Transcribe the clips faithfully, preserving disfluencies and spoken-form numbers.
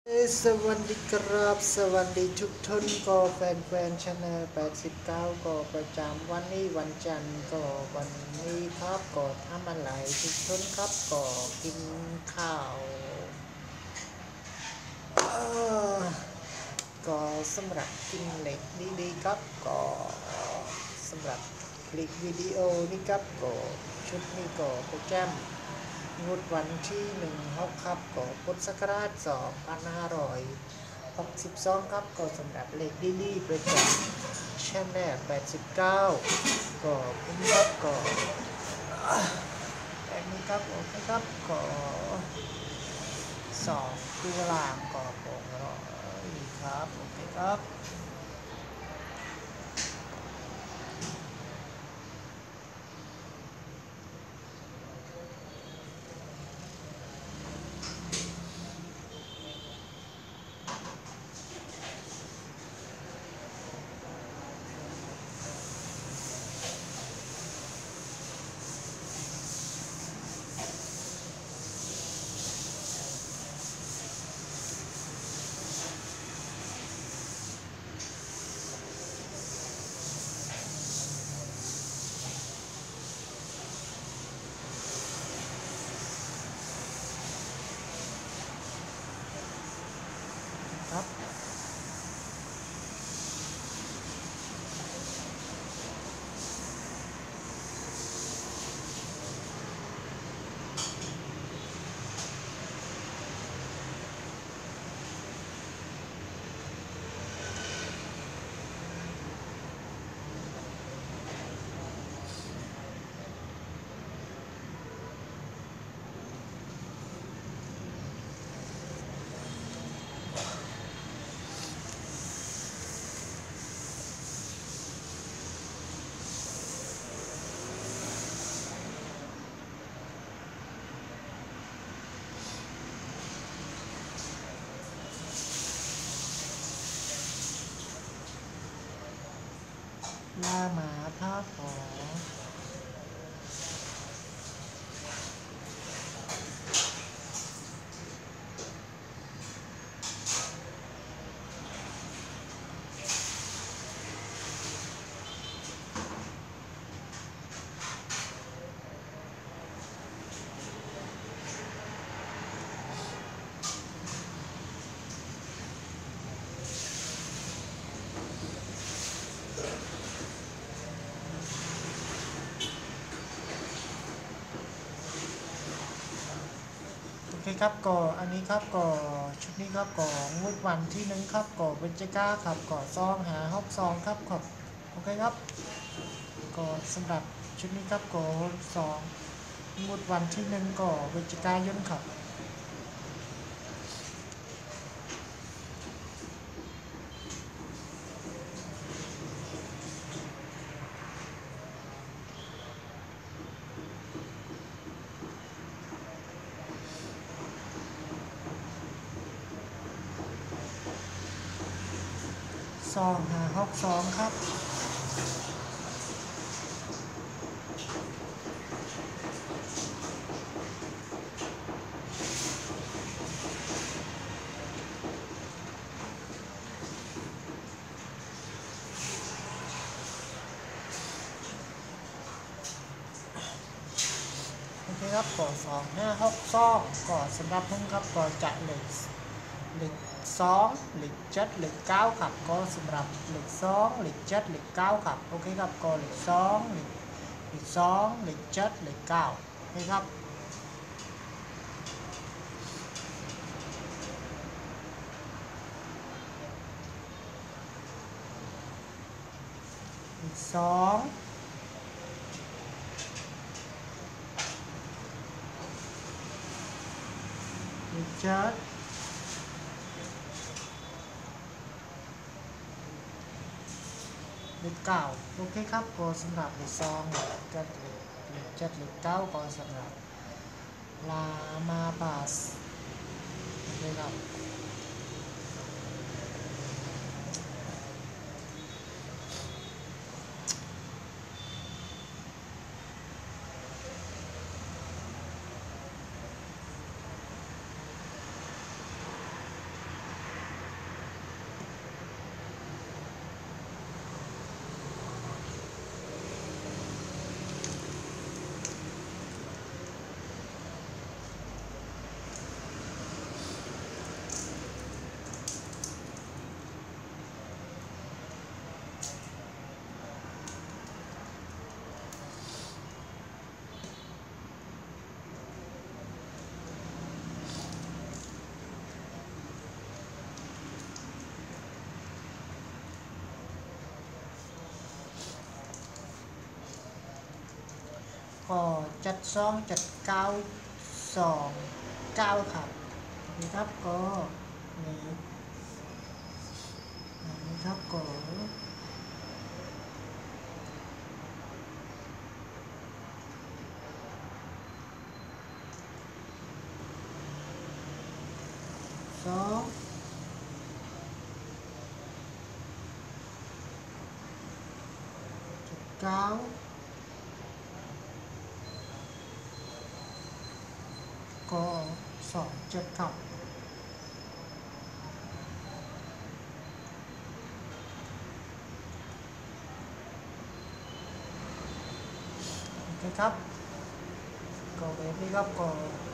สวัสดีครับสวัสดีทุกท่านก็แฟนแฟนชาแนลแปดสิบเก้าก็ประจำวันนี้วันจันทร์ก็วันนี้ครับก็ทำอะไรทุกท่านครับก็กินข้าวเอ่อก็สำหรับกินเหล็กดีๆครับก็สำหรับคลิปวิดีโอนี้ครับก็ชุดนี้ก็โปรแกรมงดวันที่หนึ่งฮอกครับก็พุทธศักราชสองพันห้าร้อยหกสิบสองครับก็สำหรับเลขดีๆประจำช่แนลแปดสิบเก้าก็คุณครับก็แบบนี้ครับโอเคครับก็สองตัวล่างก็โปร่งร้อยครับโอเคครับครับลาหมาท่าขอโอเคครับก็อันนี้ครับก็ชุดนี้ครับก็งดวันที่หนึ่งครับก็เบญจก้าครับก็ซองหาฮอกซองครับขอบโอเคครับก็สำหรับชุดนี้ครับก็สองงดวันที่หนึ่งก็เบญจกายนครับซองหาฮอกซองครับโอเคครับก็สองห้าฮอกซองก็สำหรับผมครับก็จะเหล็กเหล็กสองเหล็กเจ็ดเหล็กเก้าครับก็สำหรับเหล็กสองเหล็กเจ็ดเหล็กเก้าครับโอเคครับก็เหล็กสองเหล็กเหล็กสองเหล็กเจ็ดเหล็กเก้าโอเคครับเหล็กสองเหล็กเจ็ดเหล็กเก้าโอเคครับก็สำหรับเหล็กสองเหล็กเจ็ดเหล็กเจ็ดเหล็กเก้าก็สำหรับลามาบาสโอเคครับก็จัดซองจัดเก้าสองเก้าครับนี่ครับก็นี่นี่ครับก็สองจัดเก้าก็สองเจ็ดครับโอเคครับก็แบบนี้ครับก็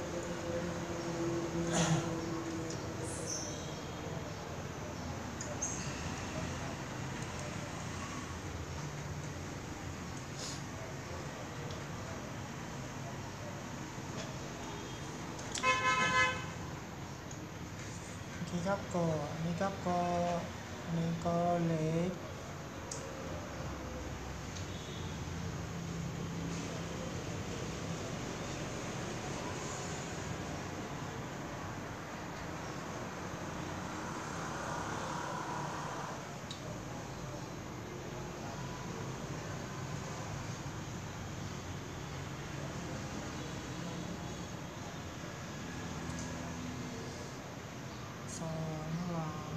โอเคครับก็นี่ครับก็นี่ก็เล็กสองหลัง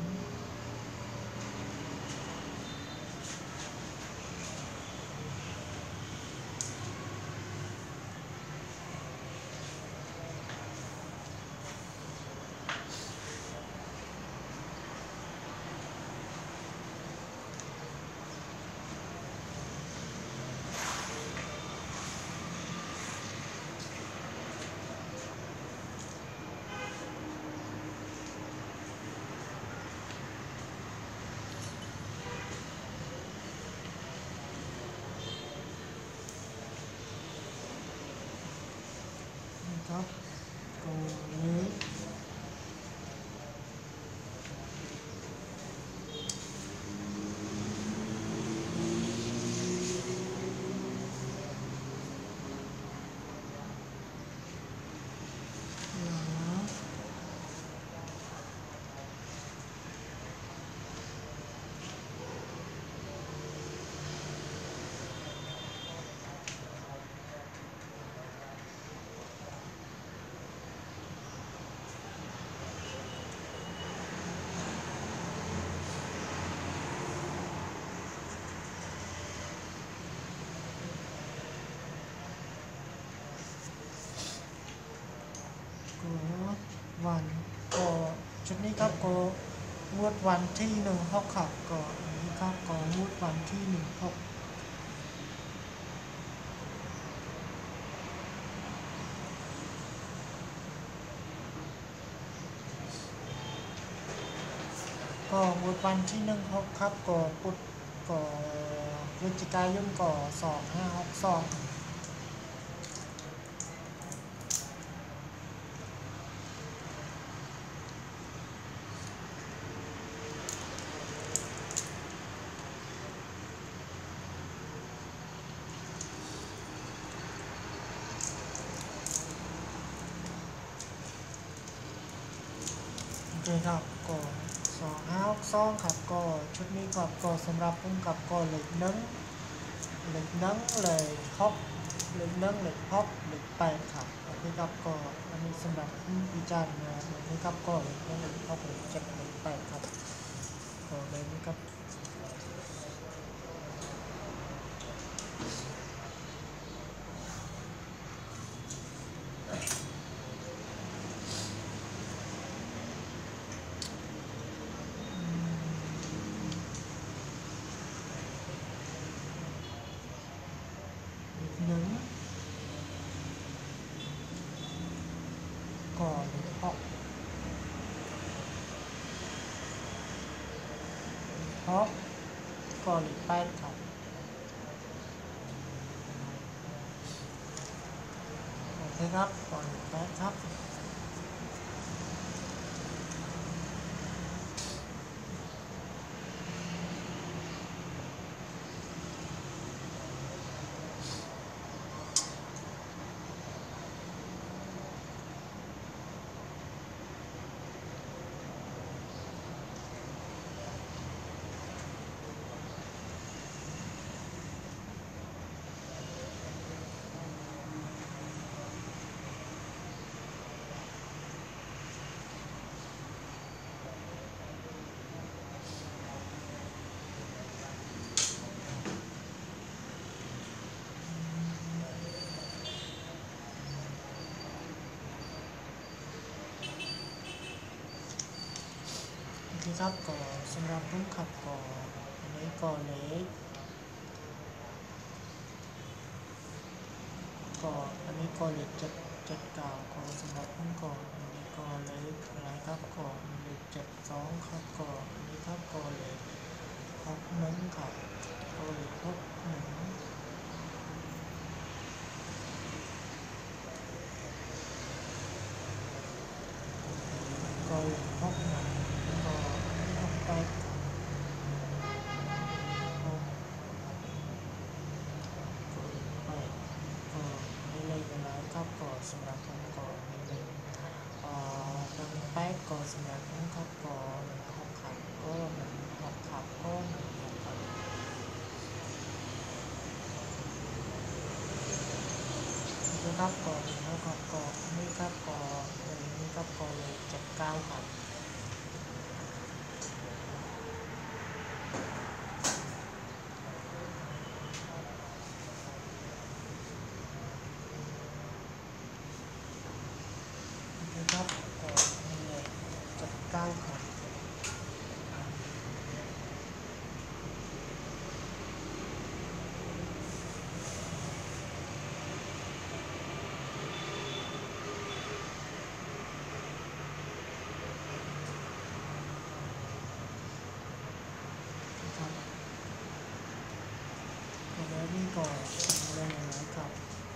นี่ครับก็นี้หลังก็วันก็ชุดนี้ครับก็งวดวันที่หนึ่งหกครับก็อันนี้ครับก็งวดวันที่หนึ่งหกก็งวดวันที่หนึ่งหกครับก็ปุดก็พฤศจิกายนก็สองห้าหกสองโอเคครับก็สองห้าหกสองครับก็ชุดนี้ครับก็สำหรับผมกับก็เหล็กนึ่งเหล็กนึ่งเลยฮอปเหล็กนึ่งเหล็กฮอปเหล็กแปดครับโอเคครับก็อันนี้สำหรับวิจารณ์นะโอเคครับก็เหล็กนึ่งเหล็กฮอปเหล็กเจ็ดเหล็กแปดครับก็เลยนี้ครับเหล็กหนึ่งก็เหล็กฮอปฮอปก็เหล็กแปดครับโอเคครับก็เหล็กแปดครับครับก็สำหรับผมครับก็อันนี้ก็เลยก็อันนี้ก็เลยเจ็ดเจ็ดเก้าก็สำหรับผมก็อันนี้ก็เลยอะไรครับก็เลยเจ็ดสองครับก็อันนี้ครับก็เลยหกหนึ่งครับก็เลยหกหนึ่งก็เลยหกหนึ่งก็หกแปดครับหกก็เลยแปดก็ไม่เลยอะไรครับก็สำหรับผมก็ไม่เลยอ่าหนึ่งแปดก็สำหรับผมครับก็หนึ่งหกครับก็หนึ่งหกครับก็หนึ่งหกครับนี่ครับก็หนึ่งหกครับก็นี่ครับก็เลยนี่ครับก็เลยเจ็ดเก้าครับนี่ครับก็นี่เลยเจ็ดเก้าครับครับก็แล้วนี่ก็เรื่องอะไรครับ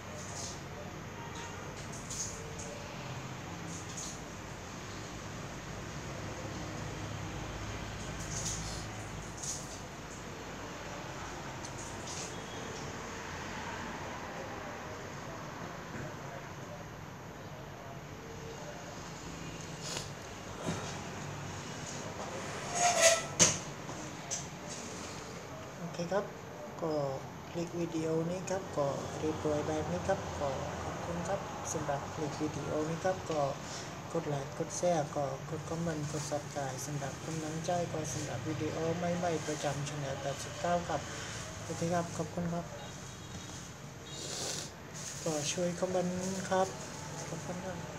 โอเคครับก็คลิปวิดีโอนี้ครับก็เรียบร้อยแบบนี้ครับก็ขอบคุณครับสำหรับคลิปวิดีโอนี้ครับก็กดไลค์กดแชร์ก็กดคอมเมนต์กดซับสไครต์สำหรับกำลังใจก็สำหรับวิดีโอใหม่ๆประจำช่องแปดสิบเก้าครับโอเคครับขอบคุณครับก็ช่วยคอมเมนต์ครับขอบคุณครับ